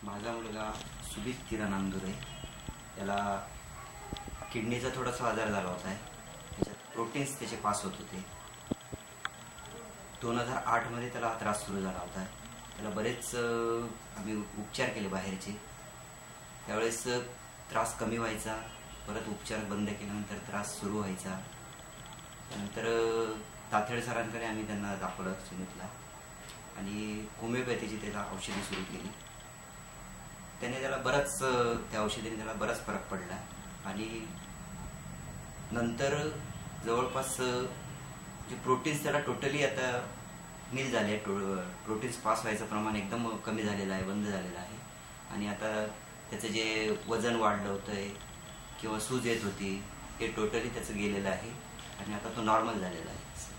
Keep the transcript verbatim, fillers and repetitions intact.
माझा मुलगा सुदीप किरण अंदुरे याला किडनीचा थोडासा आजार झाला होता आहे. त्याच्यात प्रोटीन्स त्याचे पास होत होते. दोन हजार आठमध्ये त्याला हा त्रास सुरू झाला होता. त्याला बरेच आम्ही उपचार केले बाहेरचे. त्यावेळेस त्रास कमी व्हायचा, परत उपचार बंद केल्यानंतर त्रास सुरू व्हायचा. त्यानंतर ताथेड सरांकडे आम्ही त्यांना दाखवलं सुनीतला आणि होमिओपॅथीची त्याला औषधी सुरू केली. त्याने त्याला बराच त्या औषधीने त्याला बराच फरक पडला आणि नंतर जवळपास जे प्रोटीन्स त्याला टोटली आता नील झाले. प्रोटीन्स पास व्हायचं प्रमाण एकदम कमी झालेलं आहे, बंद झालेलं आहे. आणि आता त्याचं जे वजन वाढलं होतं किंवा सूज येत होती ते टोटली त्याचं गेलेलं आहे आणि आता तो नॉर्मल झालेला आहे.